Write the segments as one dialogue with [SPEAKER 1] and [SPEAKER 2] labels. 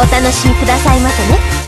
[SPEAKER 1] お楽しみくださいませね。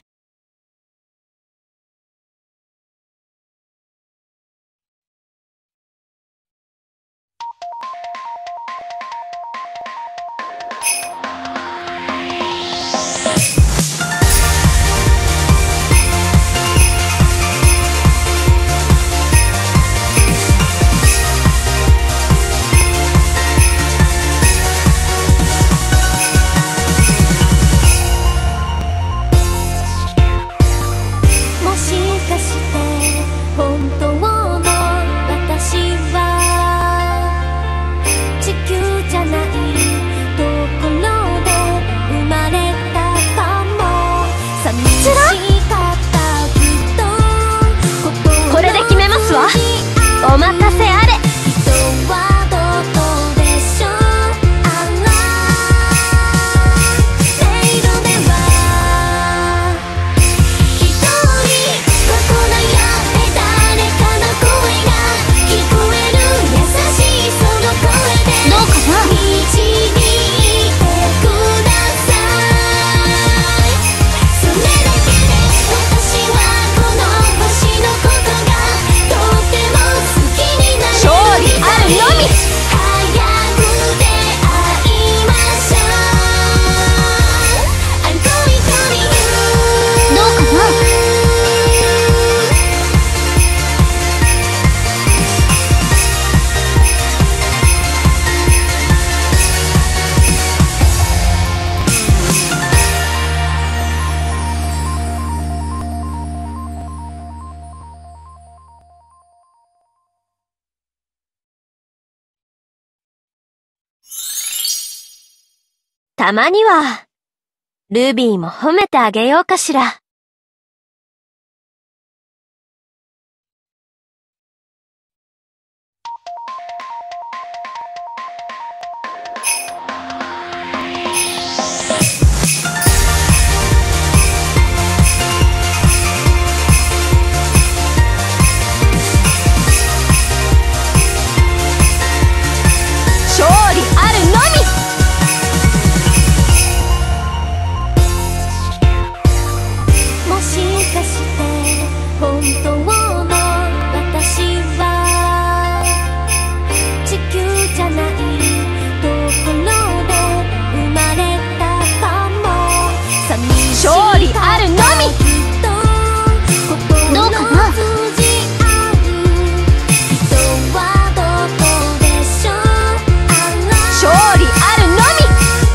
[SPEAKER 1] これで決めますわ。お任せあれ。たまには、ルビーも褒めてあげようかしら。勝利あるのみ。勝利あるのみ。どうかな。勝利あるのみ。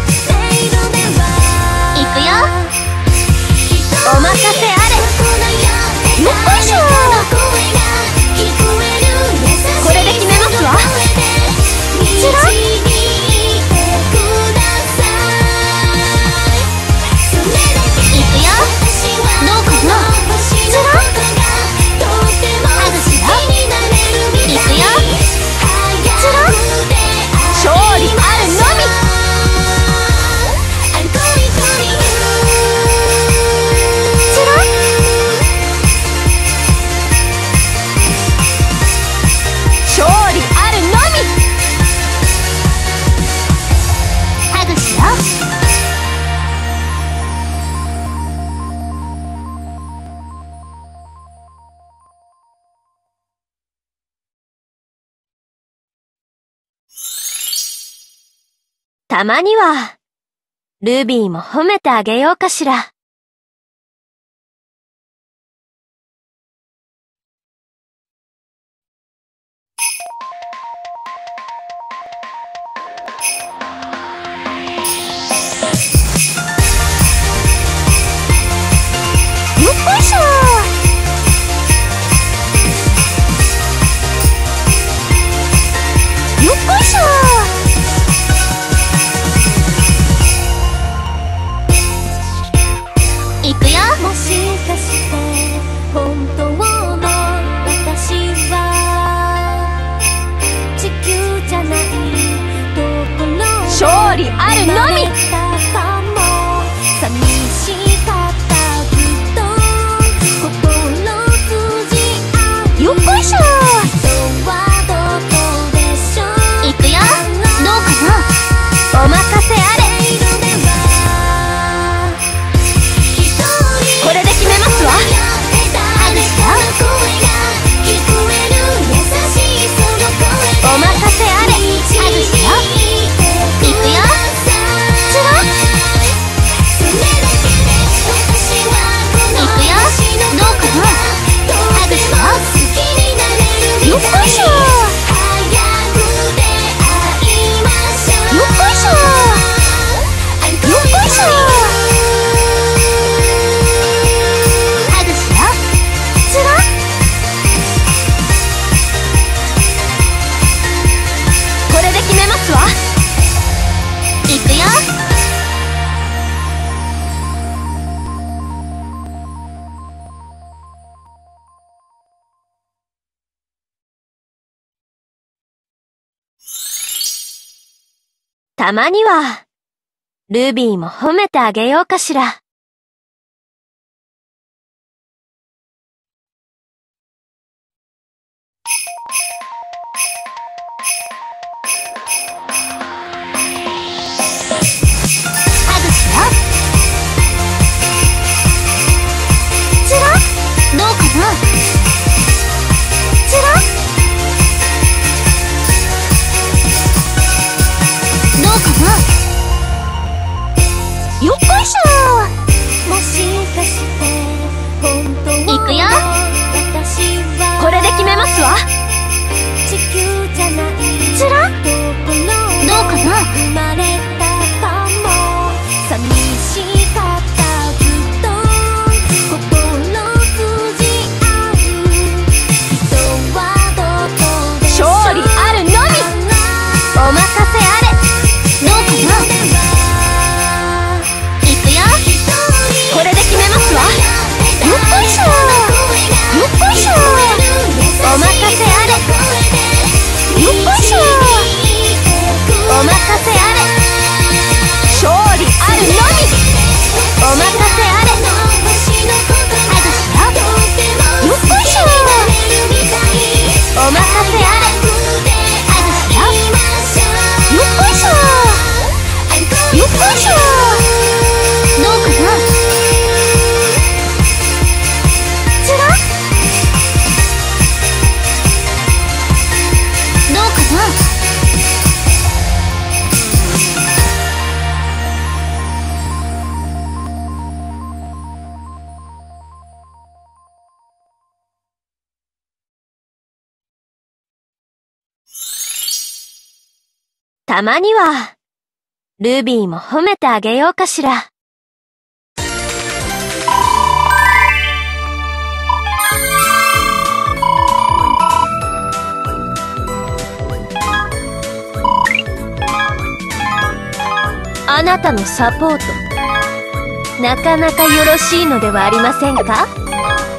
[SPEAKER 1] いくよ。お任せあれ。よっこいしょ。これで決めますわ。ちらっ。たまには、ルビーも褒めてあげようかしら。よっこいしょ。よっこいしょ。いくよ。もしかして本当の私は地球じゃないところ。勝利あるのみ。寂しかったずっと心通じ合う。よっこいしょ。いくよ。どうかな。お任せあれ。 たまには、ルビーも褒めてあげようかしら。ハグしよう。チラッ、どうかな。チラッ、どうかな。よっこいしょ。もしかして本当は行くよ。これで決めますわ。地球じゃないチラッ、どうかな。生まれたかも。寂しかったずっと心通じ合う人はどこで勝利あるのみ。お任せあれ。どうかな。いくよ。これで決めますわ。よっこいしょ。よっこいしょ。お任せあれ。よっこいしょ。お任せあれ。勝利あるのみ。お任せあれ。ハグしよう。よっこいしょ。お任せあれ。ハグしよう。よっこいしょ。よっこいしょ。どうかな。チラッ、どうかな。たまには、ルビーも褒めてあげようかしら。あなたのサポート、なかなかよろしいのではありませんか？